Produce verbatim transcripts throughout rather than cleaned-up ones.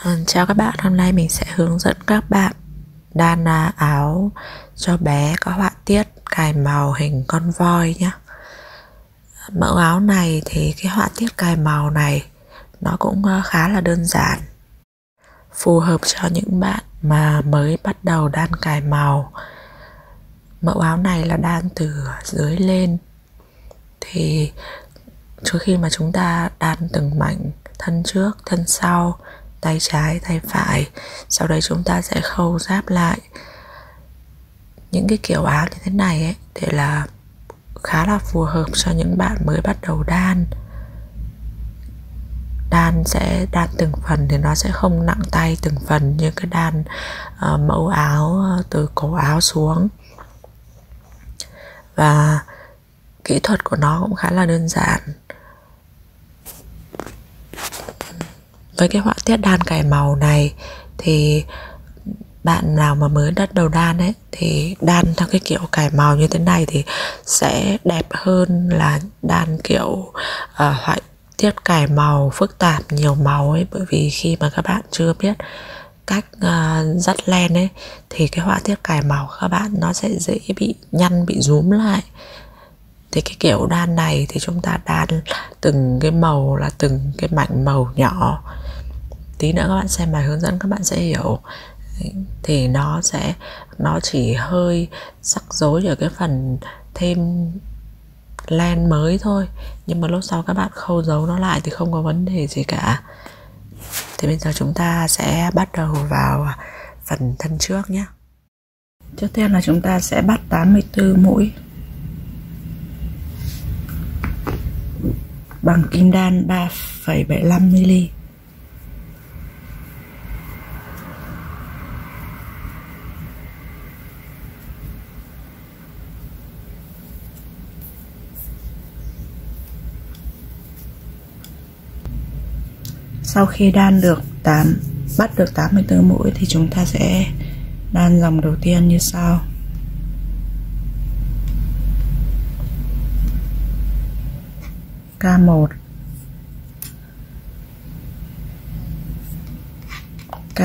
Ờ, Chào các bạn, hôm nay mình sẽ hướng dẫn các bạn đan à, áo cho bé có họa tiết cài màu hình con voi nhé. Mẫu áo này thì cái họa tiết cài màu này nó cũng ờ, khá là đơn giản, phù hợp cho những bạn mà mới bắt đầu đan cài màu. Mẫu áo này là đan từ dưới lên, thì trước khi mà chúng ta đan từng mảnh thân trước, thân sau, tay trái, tay phải, sau đấy chúng ta sẽ khâu ráp lại. Những cái kiểu áo như thế này ấy thì là khá là phù hợp cho những bạn mới bắt đầu đan. Đan sẽ đan từng phần thì nó sẽ không nặng tay từng phần như cái đan uh, mẫu áo từ cổ áo xuống. Và kỹ thuật của nó cũng khá là đơn giản. Với cái họa tiết đan cài màu này thì bạn nào mà mới bắt đầu đan ấy thì đan theo cái kiểu cài màu như thế này thì sẽ đẹp hơn là đan kiểu uh, họa tiết cài màu phức tạp nhiều màu ấy. Bởi vì khi mà các bạn chưa biết cách uh, dắt len ấy thì cái họa tiết cài màu các bạn nó sẽ dễ bị nhăn, bị rúm lại. Thì cái kiểu đan này thì chúng ta đan từng cái màu là từng cái mảnh màu nhỏ. Tí nữa các bạn xem bài hướng dẫn các bạn sẽ hiểu. Thì nó sẽ nó chỉ hơi rắc rối ở cái phần thêm len mới thôi, nhưng mà lúc sau các bạn khâu giấu nó lại thì không có vấn đề gì cả. Thì bây giờ chúng ta sẽ bắt đầu vào phần thân trước nhé. Trước tiên là chúng ta sẽ bắt tám mươi tư mũi bằng kim đan ba phẩy bảy lăm mi-li. Sau khi đan được tám bắt được tám mươi tư mũi thì chúng ta sẽ đan dòng đầu tiên như sau. K một, K,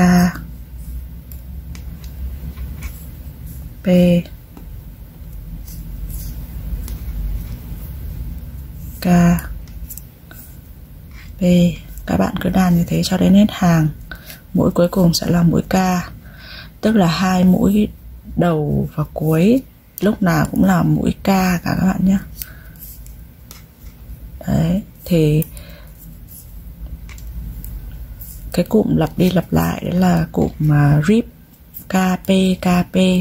P, K, P. Các bạn cứ đan như thế cho đến hết hàng. Mũi cuối cùng sẽ là mũi K, tức là hai mũi đầu và cuối lúc nào cũng là mũi K cả các bạn nhé. Đấy, thì cái cụm lặp đi lặp lại đấy là cụm uh, rip ca pê ca pê.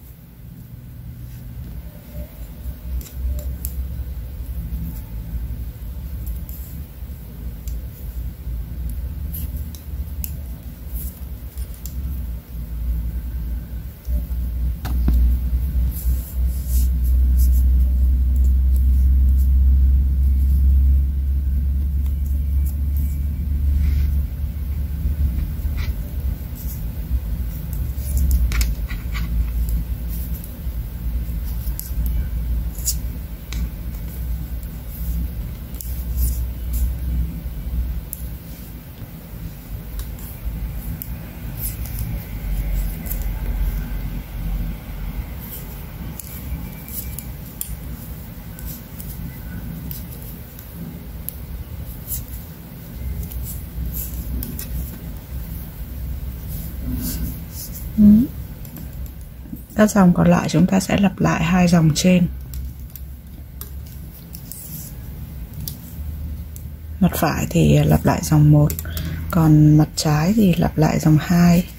Các dòng còn lại chúng ta sẽ lặp lại hai dòng trên. Mặt phải thì lặp lại dòng một, còn mặt trái thì lặp lại dòng hai.